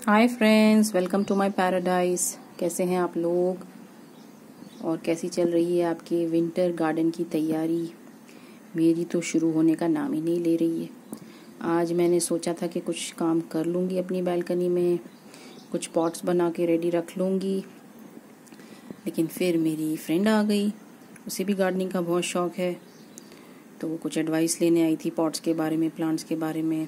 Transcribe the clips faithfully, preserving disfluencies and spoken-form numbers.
Hi friends, welcome to my paradise. कैसे हैं आप लोग और कैसी चल रही है आपकी विंटर गार्डन की तैयारी? मेरी तो शुरू होने का नाम ही नहीं ले रही है। आज मैंने सोचा था कि कुछ काम कर लूँगी अपनी बालकनी में, कुछ पॉट्स बना के रेडी रख लूँगी, लेकिन फिर मेरी फ्रेंड आ गई। उसे भी गार्डनिंग का बहुत शौक़ है, तो वो कुछ एडवाइस लेने आई थी पॉट्स के बारे में, प्लांट्स के बारे में।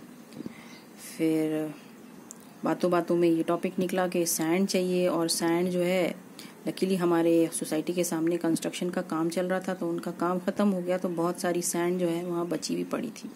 फिर बातों बातों में ये टॉपिक निकला कि सैंड चाहिए, और सैंड जो है लकीली हमारे सोसाइटी के सामने कंस्ट्रक्शन का काम चल रहा था, तो उनका काम ख़त्म हो गया, तो बहुत सारी सैंड जो है वहाँ बची हुई पड़ी थी।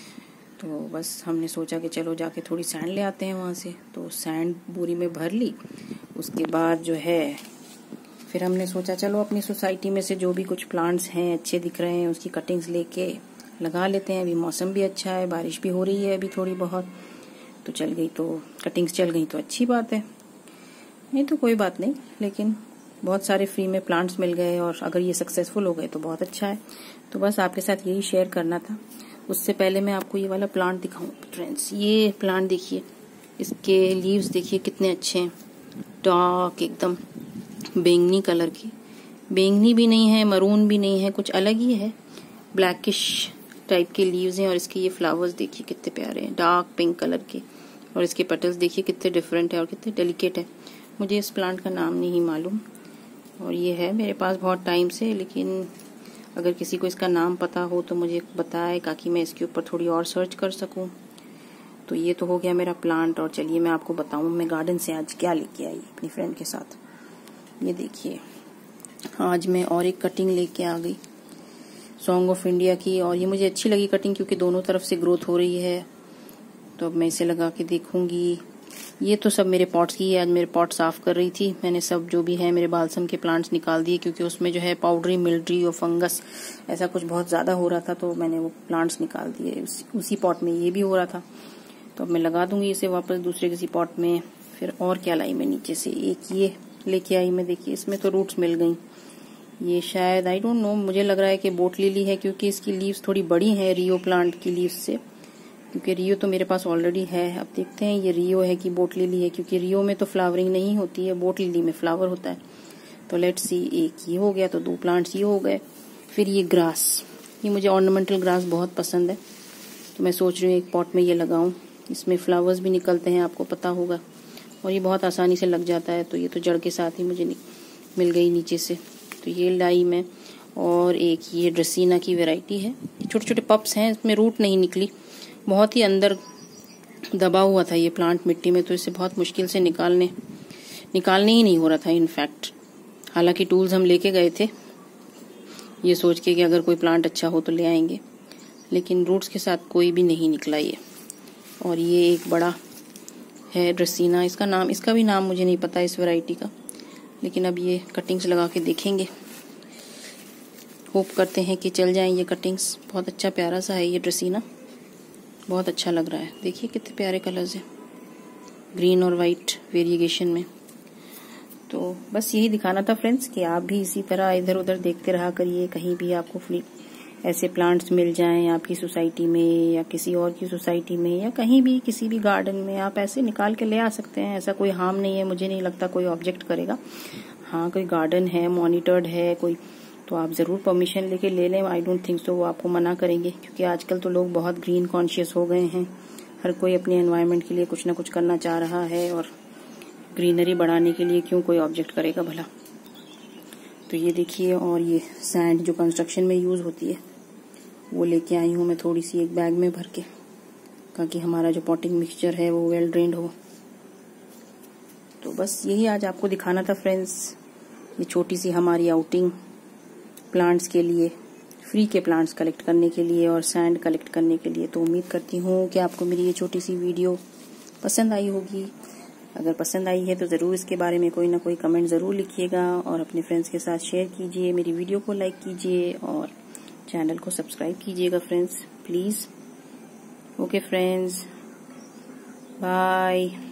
तो बस हमने सोचा कि चलो जाके थोड़ी सैंड ले आते हैं वहाँ से। तो सैंड बोरी में भर ली। उसके बाद जो है फिर हमने सोचा चलो अपनी सोसाइटी में से जो भी कुछ प्लांट्स हैं अच्छे दिख रहे हैं उसकी कटिंग्स लेके लगा लेते हैं। अभी मौसम भी अच्छा है, बारिश भी हो रही है अभी थोड़ी बहुत, तो चल गई तो कटिंग्स चल गई तो अच्छी बात है, नहीं तो कोई बात नहीं। लेकिन बहुत सारे फ्री में प्लांट्स मिल गए, और अगर ये सक्सेसफुल हो गए तो बहुत अच्छा है। तो बस आपके साथ यही शेयर करना था। उससे पहले मैं आपको ये वाला प्लांट दिखाऊं फ्रेंड्स। ये प्लांट देखिए, इसके लीव्स देखिए कितने अच्छे हैं, डार्क एकदम बैंगनी कलर की। बैंगनी भी नहीं है, मरून भी नहीं है, कुछ अलग ही है, ब्लैकिश टाइप के लीव्स हैं। और इसके ये फ्लावर्स देखिए कितने प्यारे हैं, डार्क पिंक कलर के। और इसके पेटल्स देखिए कितने डिफरेंट है और कितने डेलिकेट है। मुझे इस प्लांट का नाम नहीं मालूम, और ये है मेरे पास बहुत टाइम से, लेकिन अगर किसी को इसका नाम पता हो तो मुझे बताए, ताकि मैं इसके ऊपर थोड़ी और सर्च कर सकूं। तो ये तो हो गया मेरा प्लांट। और चलिए मैं आपको बताऊं मैं गार्डन से आज क्या लेके आई अपनी फ्रेंड के साथ। ये देखिए, आज मैं और एक कटिंग लेके आ गई सॉन्ग ऑफ इंडिया की, और ये मुझे अच्छी लगी कटिंग क्योंकि दोनों तरफ से ग्रोथ हो रही है। तो अब मैं इसे लगा के देखूंगी। ये तो सब मेरे पॉट्स की है। आज मेरे पॉट साफ कर रही थी, मैंने सब जो भी है मेरे बालसम के प्लांट्स निकाल दिए, क्योंकि उसमें जो है पाउडरी मिल्ड्री और फंगस ऐसा कुछ बहुत ज्यादा हो रहा था, तो मैंने वो प्लांट्स निकाल दिए। उस, उसी पॉट में ये भी हो रहा था, तो अब मैं लगा दूंगी इसे वापस दूसरे किसी पॉट में। फिर और क्या लाई मैं नीचे से, एक ये लेके आई मैं, देखिए इसमें तो रूट्स मिल गई। ये शायद आई डोंट नो, मुझे लग रहा है कि बोट लिली है, क्योंकि इसकी लीव्स थोड़ी बड़ी हैं रियो प्लांट की लीव्स से, क्योंकि रियो तो मेरे पास ऑलरेडी है। अब देखते हैं ये रियो है कि बोट लिली है, क्योंकि रियो में तो फ्लावरिंग नहीं होती है, बोट लिली में फ्लावर होता है। तो लेट्स सी, एक ये हो गया, तो दो प्लांट्स ये हो गए। फिर ये ग्रास, ये मुझे ऑर्नामेंटल ग्रास बहुत पसंद है, तो मैं सोच रही हूँ एक पॉट में ये लगाऊं। इसमें फ्लावर्स भी निकलते हैं, आपको पता होगा, और ये बहुत आसानी से लग जाता है। तो ये तो जड़ के साथ ही मुझे मिल गई नीचे से, तो ये लाई मैं। और एक ये ड्रेसीना की वैरायटी है, छोटे छोटे पप्स हैं, इसमें रूट नहीं निकली, बहुत ही अंदर दबा हुआ था ये प्लांट मिट्टी में, तो इसे बहुत मुश्किल से निकालने निकालने ही नहीं हो रहा था इनफैक्ट। हालांकि टूल्स हम लेके गए थे ये सोच के कि अगर कोई प्लांट अच्छा हो तो ले आएंगे, लेकिन रूट्स के साथ कोई भी नहीं निकला ये। और ये एक बड़ा है ड्रेसीना, इसका नाम इसका भी नाम मुझे नहीं पता इस वैरायटी का, लेकिन अब ये कटिंग्स लगा के देखेंगे। होप करते हैं कि चल जाएं ये कटिंग्स। बहुत अच्छा प्यारा सा है ये ड्रेसीना, बहुत अच्छा लग रहा है। देखिए कितने प्यारे कलर्स हैं, ग्रीन और वाइट वेरिएशन में। तो बस यही दिखाना था फ्रेंड्स कि आप भी इसी तरह इधर उधर देखते रहा करिए, कहीं भी आपको फ्री ऐसे प्लांट्स मिल जाएं आपकी सोसाइटी में या किसी और की सोसाइटी में, या कहीं भी किसी भी गार्डन में आप ऐसे निकाल के ले आ सकते हैं। ऐसा कोई हार्म नहीं है, मुझे नहीं लगता कोई ऑब्जेक्ट करेगा। हाँ, कोई गार्डन है, मॉनिटर्ड है कोई, तो आप ज़रूर परमिशन लेके ले लें। आई डोंट थिंक सो वो आपको मना करेंगे, क्योंकि आजकल तो लोग बहुत ग्रीन कॉन्शियस हो गए हैं। हर कोई अपने एनवायरनमेंट के लिए कुछ ना कुछ करना चाह रहा है, और ग्रीनरी बढ़ाने के लिए क्यों कोई ऑब्जेक्ट करेगा भला। तो ये देखिए, और ये सैंड जो कंस्ट्रक्शन में यूज़ होती है वो लेके आई हूँ मैं थोड़ी सी एक बैग में भर के, ताकि हमारा जो पॉटिंग मिक्सचर है वो वेल ड्रेन्ड हो। तो बस यही आज आपको दिखाना था फ्रेंड्स, ये छोटी सी हमारी आउटिंग प्लांट्स के लिए, फ्री के प्लांट्स कलेक्ट करने के लिए और सैंड कलेक्ट करने के लिए। तो उम्मीद करती हूँ कि आपको मेरी ये छोटी सी वीडियो पसंद आई होगी। अगर पसंद आई है तो ज़रूर इसके बारे में कोई ना कोई कमेंट ज़रूर लिखिएगा, और अपने फ्रेंड्स के साथ शेयर कीजिए, मेरी वीडियो को लाइक कीजिए और चैनल को सब्सक्राइब कीजिएगा friends, please. Okay friends, bye.